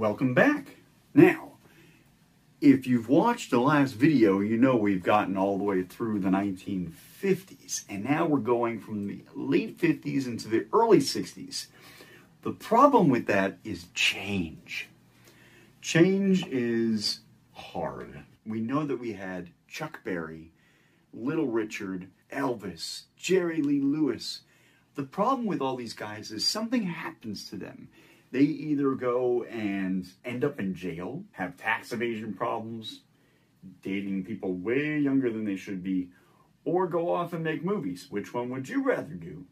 Welcome back. Now, if you've watched the last video, you know we've gotten all the way through the 1950s, and now we're going from the late 50s into the early 60s. The problem with that is change. Change is hard. We know that we had Chuck Berry, Little Richard, Elvis, Jerry Lee Lewis. The problem with all these guys is something happens to them. They either go and end up in jail, have tax evasion problems, dating people way younger than they should be, or go off and make movies. Which one would you rather do?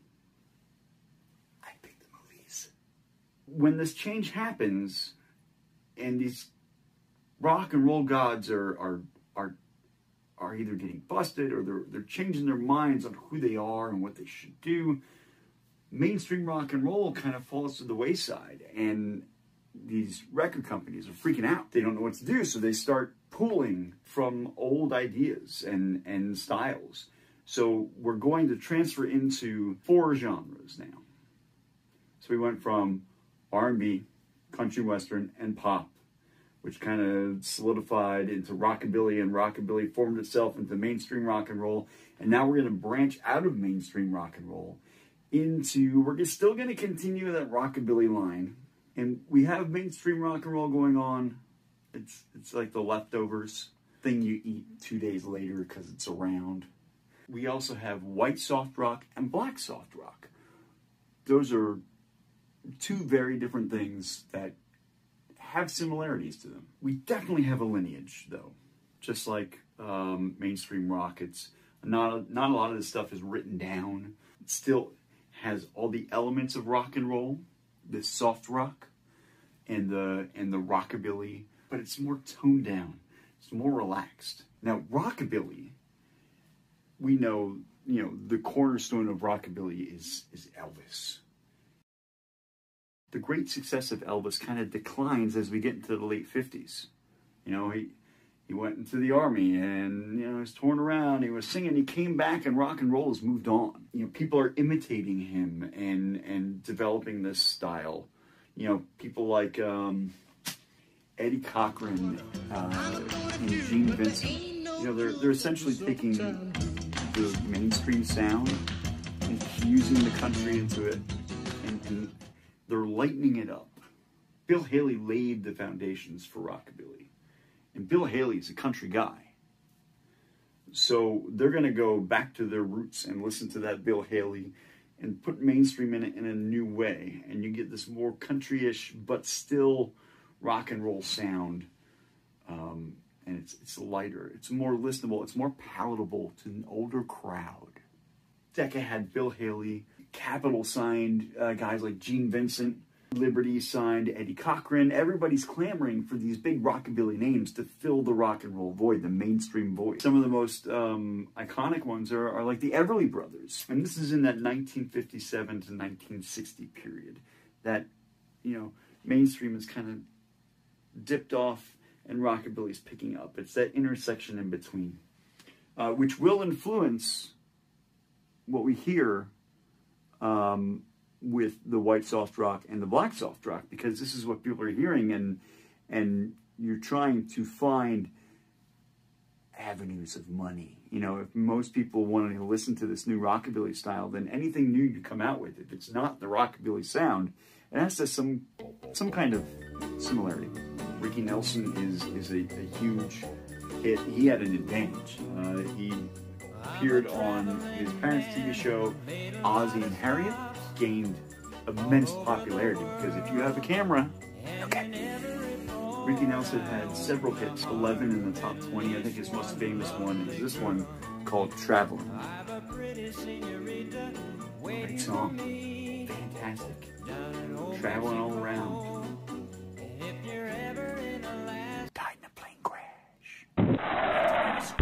I pick the movies. When this change happens, and these rock and roll gods are either getting busted or they're changing their minds on who they are and what they should do, mainstream rock and roll kind of falls to the wayside, and these record companies are freaking out. They don't know what to do, so they start pulling from old ideas and styles. So we're going to transfer into 4 genres now. So we went from R&B, country western, and pop, which kind of solidified into rockabilly, and rockabilly formed itself into mainstream rock and roll. And now we're going to branch out of mainstream rock and roll into, we're still going to continue that rockabilly line. And we have mainstream rock and roll going on. It's like the leftovers thing you eat 2 days later because it's around. We also have white soft rock and black soft rock. Those are 2 very different things that have similarities to them. We definitely have a lineage, though. Just like mainstream rock, it's not a lot of this stuff is written down. It still has all the elements of rock and roll, this soft rock, and the rockabilly, but it's more toned down. It's more relaxed. Now, rockabilly, we know, the cornerstone of rockabilly is Elvis. The great success of Elvis kind of declines as we get into the late 50s. He went into the army and, he was torn around, he was singing, he came back, and rock and roll has moved on. People are imitating him and developing this style. People like Eddie Cochran and Gene Vincent. They're essentially taking the mainstream sound and fusing the country into it, and they're lightening it up. Bill Haley laid the foundations for rockabilly. And Bill Haley's a country guy. So they're going to go back to their roots and listen to that Bill Haley and put mainstream in it in a new way. And you get this more country-ish, but still rock and roll sound. And it's lighter. It's more listenable. It's more palatable to an older crowd. Decca had Bill Haley. Capitol signed guys like Gene Vincent. Liberty signed Eddie Cochran. Everybody's clamoring for these big rockabilly names to fill the rock and roll void, the mainstream void. Some of the most iconic ones are like the Everly Brothers. And this is in that 1957 to 1960 period. That, mainstream is kind of dipped off and rockabilly's picking up. It's that intersection in between, which will influence what we hear with the white soft rock and the black soft rock, because this is what people are hearing, and you're trying to find avenues of money. If most people want to listen to this new rockabilly style, then anything new you come out with, if it's not the rockabilly sound, it has to some kind of similarity. Ricky Nelson is a huge hit. He had an advantage. He appeared on his parents' TV show, Ozzie and Harriet, gained immense popularity because if you have a camera, okay. Ricky Nelson had several hits, 11 in the top 20. I think his most famous one is this one called Traveling. Great song. Fantastic. Traveling all around. Died in a plane crash.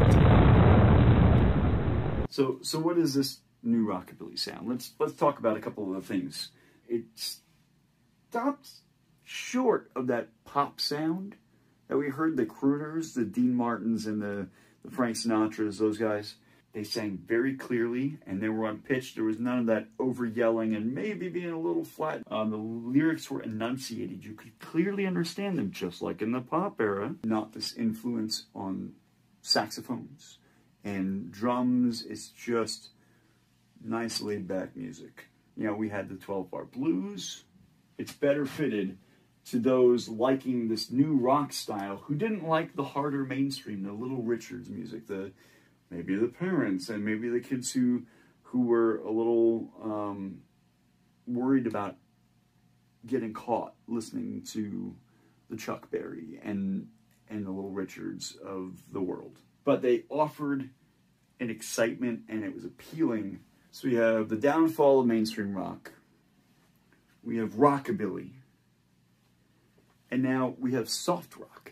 So what is this new rockabilly sound? Let's talk about a couple of the things. It stops short of that pop sound that we heard, the crooners, the Dean Martins and the Frank Sinatras, those guys. They sang very clearly, and they were on pitch. There was none of that over yelling and maybe being a little flat. The lyrics were enunciated. You could clearly understand them, just like in the pop era. Not this influence on saxophones and drums. It's just nice laid back music. You know, we had the 12-bar blues. It's better fitted to those liking this new rock style who didn't like the harder mainstream, the Little Richards music, maybe the parents and maybe the kids who were a little worried about getting caught listening to the Chuck Berry and the Little Richards of the world. But they offered an excitement, and it was appealing. So we have the downfall of mainstream rock. We have rockabilly. And now we have soft rock.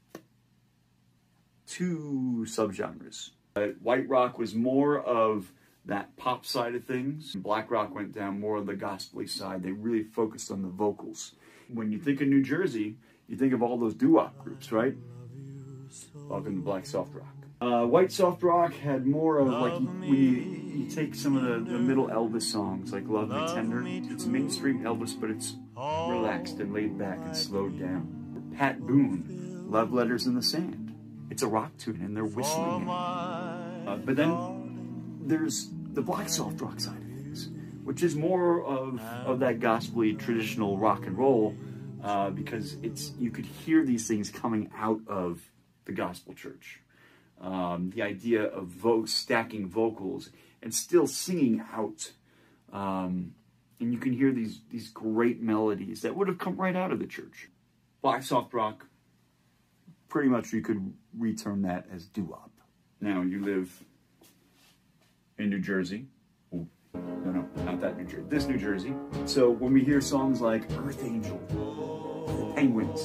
Two subgenres. White rock was more of that pop side of things. Black rock went down more of the gospel-y side. They really focused on the vocals. When you think of New Jersey, you think of all those doo-wop groups, right? Welcome to black soft rock. White soft rock had more of, like, when you take some of the middle Elvis songs, like Love Me Tender. It's mainstream Elvis, but it's relaxed and laid back and slowed down. Pat Boone, Love Letters in the Sand. It's a rock tune, and they're whistling it. But then there's the black soft rock side of things, which is more of that gospel-y traditional rock and roll, because you could hear these things coming out of the gospel church. The idea of stacking vocals and still singing out. And you can hear these great melodies that would have come right out of the church. Black soft rock, pretty much you could reterm that as doo-wop. Now, you live in New Jersey. Oh, no, not that New Jersey. This New Jersey. So when we hear songs like Earth Angel, Penguins,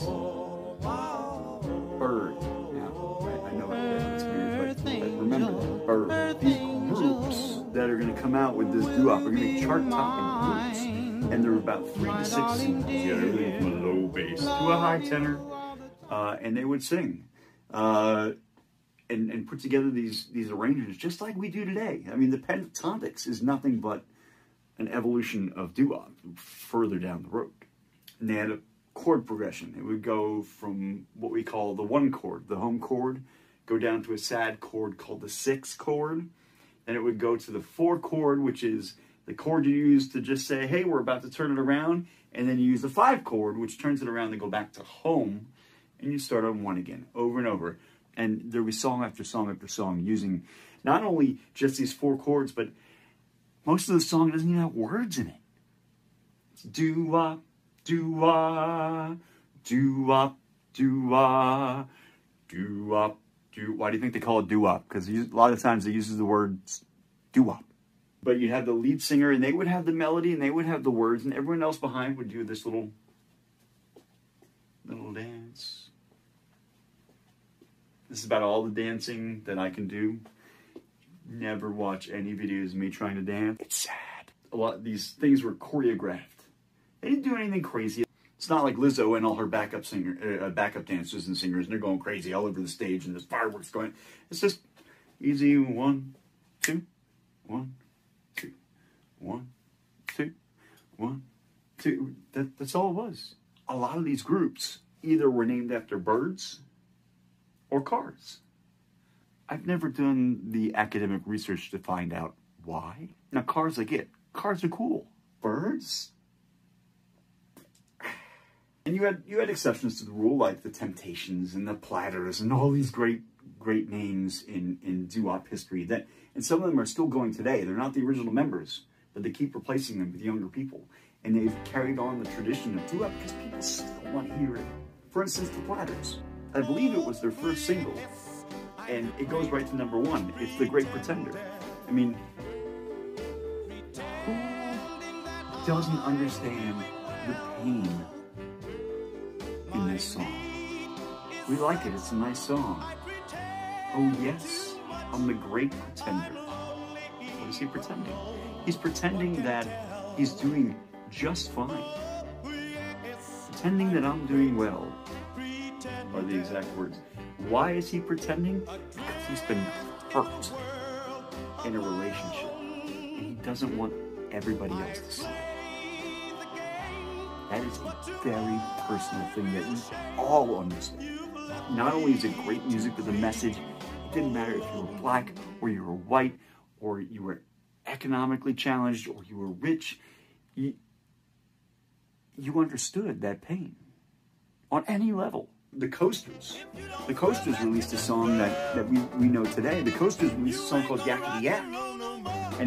Bird. Now, I know it's weird, but remember that. Bird. These groups that are going to come out with this doo-wop are going to be chart-topping groups. And they're about 3 to 6 singles. Yeah, everything from a low bass to a high tenor. And they would sing and put together these arrangements just like we do today. I mean, the pentatonics is nothing but an evolution of doo-wop further down the road. And they had a chord progression. It would go from what we call the 1 chord, the home chord, go down to a sad chord called the 6 chord. Then it would go to the 4 chord, which is the chord you use to just say, hey, we're about to turn it around. And then you use the 5 chord, which turns it around and go back to home. And you start on 1 again, over and over. And there'll be song after song after song using not only just these 4 chords, but most of the song doesn't even have words in it. It's doo-wop, doo-wop, doo-wop, doo-wop, doo-wop, doo-wop. Why do you think they call it doo-wop? Because a lot of times they use the words doo-wop. But you'd have the lead singer, and they would have the melody, and they would have the words, and everyone else behind would do this little dance. This is about all the dancing that I can do. Never watch any videos of me trying to dance. It's sad. A lot of these things were choreographed. They didn't do anything crazy. It's not like Lizzo and all her backup dancers and singers, and they're going crazy all over the stage, and there's fireworks going. It's just easy 1, 2, 1, 2, 1, 2, 1, 2. That's all it was. A lot of these groups either were named after birds or cars. I've never done the academic research to find out why. Now, cars I get. Cars are cool. Birds? And you had exceptions to the rule, like the Temptations and the Platters and all these great names in doo-wop history. And some of them are still going today. They're not the original members, but they keep replacing them with younger people. And they've carried on the tradition of doo-wop because people still want to hear it. For instance, the Platters. I believe it was their first single, and it goes right to #1. It's The Great Pretender. I mean, who doesn't understand the pain in this song? We like it. It's a nice song. Oh yes, I'm the great pretender. What is he pretending? He's pretending that he's doing just fine. Pretending that I'm doing well are the exact words. Why is he pretending? Because he's been hurt. in a relationship, and he doesn't want everybody else to see it. That is a very personal thing that we all understand. Not only is it great music, but the message, it didn't matter if you were black, or you were white, or you were economically challenged, or you were rich, you understood that pain on any level. The Coasters released a song that we know today. The Coasters released a song called Yakety Yak. And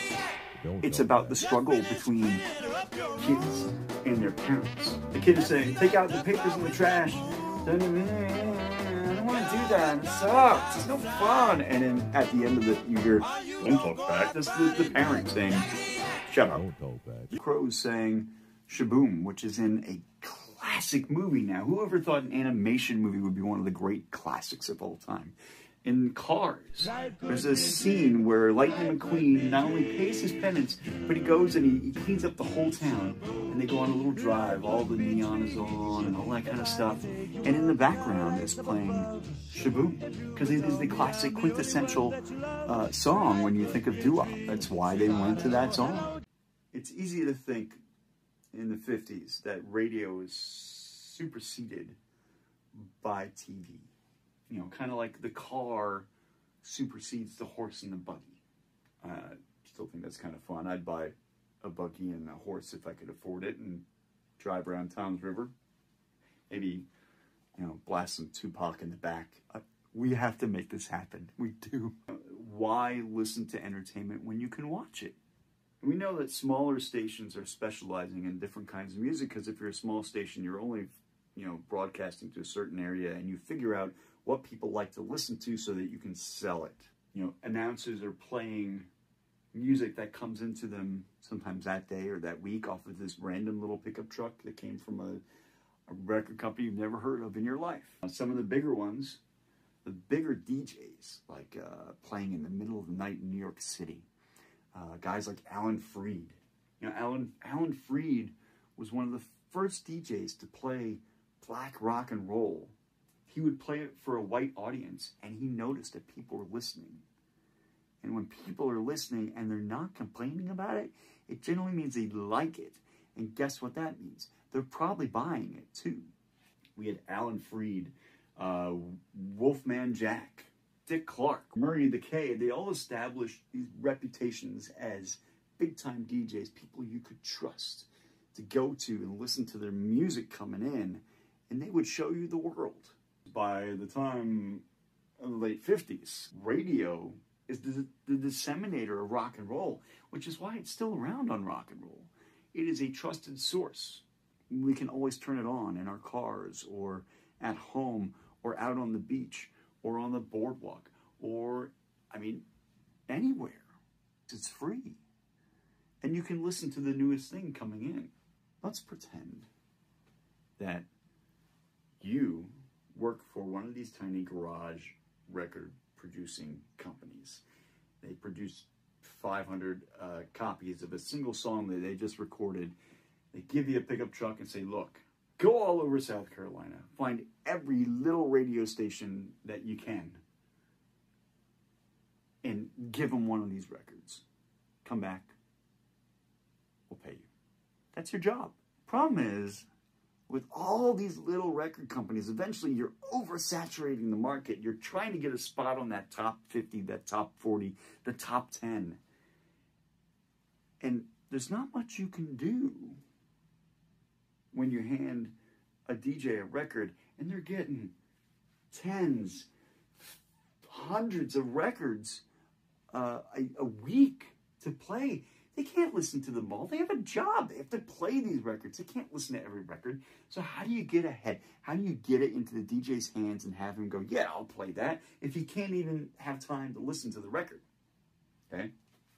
it's about the struggle between kids and their parents. The kid is saying, take out the papers in the trash. I don't want to do that. It sucks. It's no fun. And then at the end of it, you hear, don't talk back. That's the parent saying, shut up. Don't talk back. Crows saying, Shaboom, which is in a classic movie now. Whoever thought an animation movie would be one of the great classics of all time? In Cars, there's a scene where Lightning McQueen not only pays his penance, but he goes and he cleans up the whole town. And they go on a little drive, all the neon is on and all that kind of stuff. And in the background is playing Shaboom, because it is the classic quintessential song when you think of doo-wop. That's why they went to that song. It's easy to think in the 50s that radio is superseded by TV. You know, kind of like the car supersedes the horse and the buggy. Still think that's kind of fun. I'd buy a buggy and a horse if I could afford it and drive around Tom's River. Maybe, you know, blast some Tupac in the back. We have to make this happen. We do. Why listen to entertainment when you can watch it? We know that smaller stations are specializing in different kinds of music, because if you're a small station, you're only, you know, broadcasting to a certain area, and you figure out what people like to listen to so that you can sell it. You know, announcers are playing music that comes into them sometimes that day or that week off of this random little pickup truck that came from a record company you've never heard of in your life. Some of the bigger ones, the bigger DJs, like playing in the middle of the night in New York City. Guys like Alan Freed. You know, Alan Freed was one of the first DJs to play black rock and roll. He would play it for a white audience, and he noticed that people were listening. And when people are listening and they're not complaining about it, it generally means they like it. And guess what that means? They're probably buying it too. We had Alan Freed, Wolfman Jack, Dick Clark, Murray the K. They all established these reputations as big-time DJs, people you could trust to go to and listen to their music coming in, and they would show you the world. By the time of the late 50s, radio is the disseminator of rock and roll, which is why it's still around on rock and roll. It is a trusted source. We can always turn it on in our cars, or at home, or out on the beach, or on the boardwalk, or, I mean, anywhere. It's free. And you can listen to the newest thing coming in. Let's pretend that you work for one of these tiny garage record producing companies. They produce 500 copies of a single song that they just recorded. They give you a pickup truck and say, look, go all over South Carolina. Find every little radio station that you can and give them one of these records. Come back. We'll pay you. That's your job. Problem is, with all these little record companies, eventually you're oversaturating the market. You're trying to get a spot on that top 50, that top 40, the top 10. And there's not much you can do when you hand a DJ a record and they're getting tens, hundreds of records a week to play. They can't listen to them all. They have a job. They have to play these records. They can't listen to every record. So how do you get ahead? How do you get it into the DJ's hands and have him go, yeah, I'll play that, if he can't even have time to listen to the record? Okay?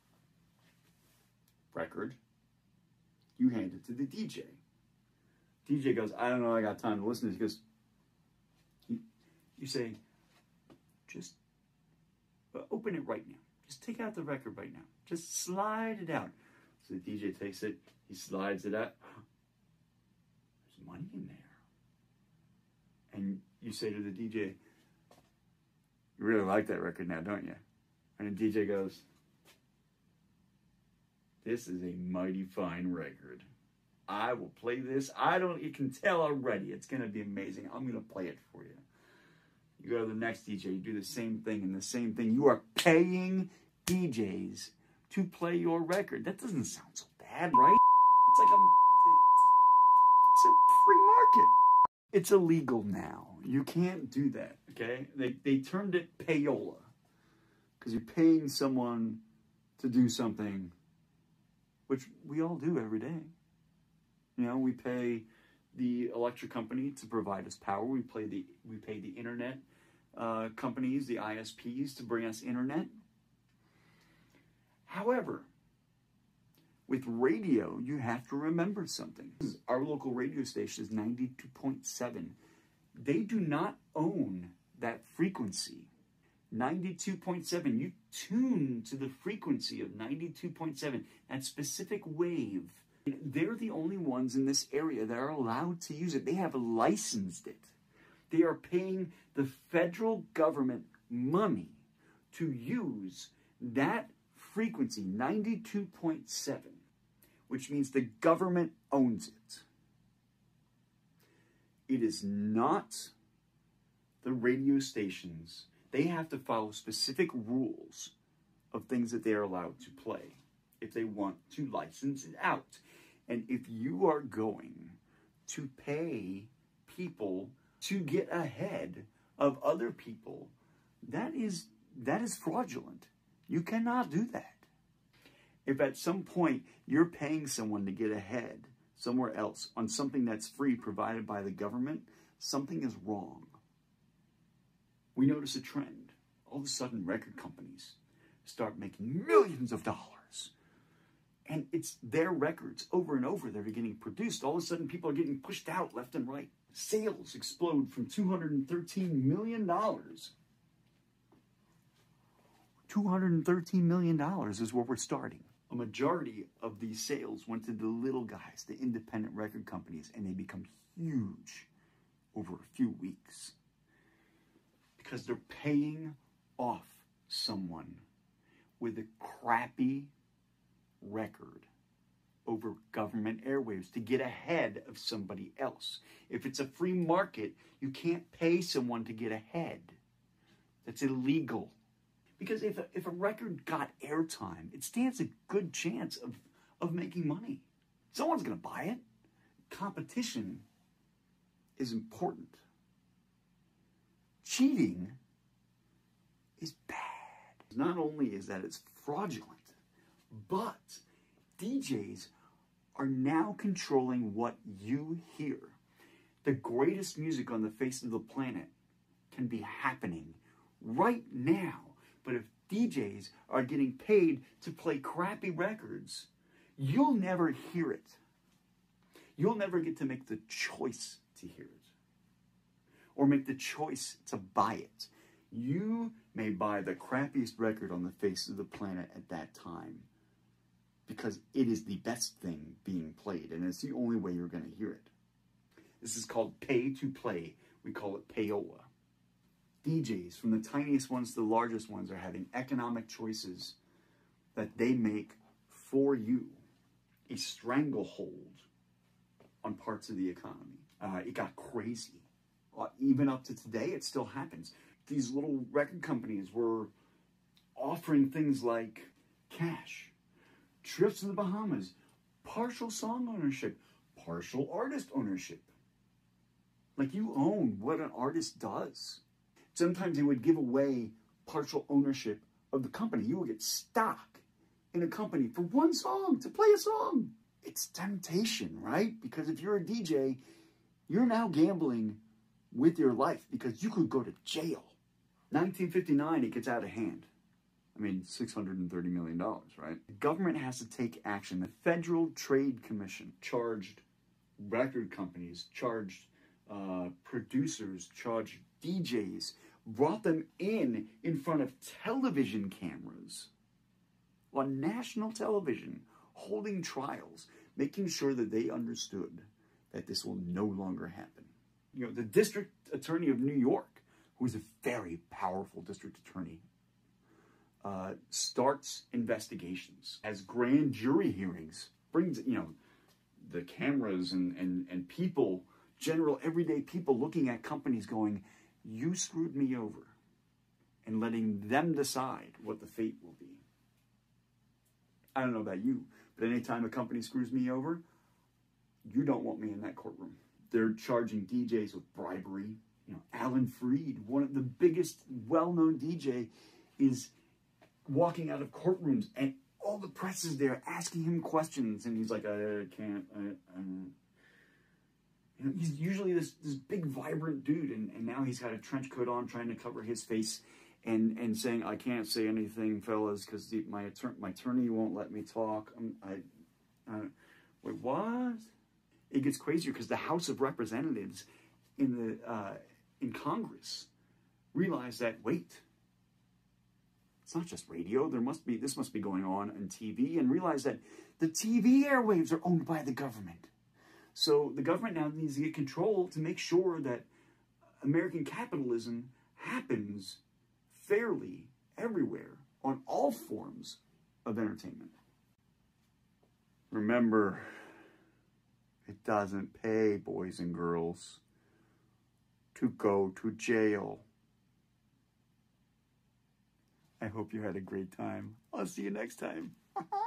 Record. You hand it to the DJ. DJ goes, I don't know, I got time to listen to this. He goes, you say, just open it right now. Just take out the record right now. Just slide it out. So the DJ takes it, he slides it out. There's money in there. And you say to the DJ, you really like that record now, don't you? And the DJ goes, This is a mighty fine record. I will play this. You can tell already. It's going to be amazing. I'm going to play it for you. You go to the next DJ, you do the same thing and the same thing. You are paying DJs to play your record. That doesn't sound so bad, right? It's like it's a free market. It's illegal now. You can't do that, okay? They termed it payola because you're paying someone to do something, which we all do every day. You know, we pay the electric company to provide us power. We pay the internet companies, the ISPs, to bring us internet. However, with radio, you have to remember something. Our local radio station is 92.7. They do not own that frequency. 92.7, you tune to the frequency of 92.7, that specific wave. They're the only ones in this area that are allowed to use it. They have licensed it. They are paying the federal government money to use that frequency, 92.7, which means the government owns it. It is not the radio stations. They have to follow specific rules of things that they are allowed to play if they want to license it out. And if you are going to pay people to get ahead of other people, that is fraudulent. You cannot do that. If at some point you're paying someone to get ahead somewhere else on something that's free provided by the government, something is wrong. We notice a trend. All of a sudden, record companies start making millions of dollars. And it's their records over and over that are getting produced. All of a sudden, people are getting pushed out left and right. Sales explode from $213 million. $213 million is where we're starting. A majority of these sales went to the little guys, the independent record companies, and they become huge over a few weeks. Because they're paying off someone with a crappy record over government airwaves to get ahead of somebody else. If it's a free market, you can't pay someone to get ahead. That's illegal. Because if a record got airtime, it stands a good chance of making money. Someone's going to buy it. Competition is important. Cheating is bad. Not only is that it's fraudulent, but DJs are now controlling what you hear. The greatest music on the face of the planet can be happening right now. But if DJs are getting paid to play crappy records, you'll never hear it. You'll never get to make the choice to hear it or make the choice to buy it. You may buy the crappiest record on the face of the planet at that time because it is the best thing being played, and it's the only way you're going to hear it. This is called pay to play. We call it payola. DJs, from the tiniest ones to the largest ones, are having economic choices that they make for you. A stranglehold on parts of the economy. It got crazy. Even up to today, it still happens. These little record companies were offering things like cash, trips to the Bahamas, partial song ownership, partial artist ownership. Like you own what an artist does. Sometimes they would give away partial ownership of the company. You would get stock in a company for one song, to play a song. It's temptation, right? Because if you're a DJ, you're now gambling with your life because you could go to jail. 1959, it gets out of hand. I mean, $630 million, right? The government has to take action. The Federal Trade Commission charged record companies, charged producers, charged DJs, brought them in front of television cameras on national television, holding trials, making sure that they understood that this will no longer happen. You know, the district attorney of New York, who is a very powerful district attorney, starts investigations, has grand jury hearings, brings, you know, the cameras and people, general everyday people looking at companies going, you screwed me over, and letting them decide what the fate will be. I don't know about you, but anytime a company screws me over, you don't want me in that courtroom. They're charging DJs with bribery. You know, Alan Freed, one of the biggest well-known DJ, is walking out of courtrooms and all the press is there asking him questions, and he's like, I can't, you know, he's usually this big vibrant dude, and now he's got a trench coat on trying to cover his face and saying, I can't say anything, fellas, because my attorney won't let me talk. Wait, what? It gets crazier because the House of Representatives in Congress realize that, wait, it's not just radio. This must be going on TV, and realize that the TV airwaves are owned by the government. So the government now needs to get control to make sure that American capitalism happens fairly everywhere on all forms of entertainment. Remember, it doesn't pay, boys and girls, to go to jail. I hope you had a great time. I'll see you next time.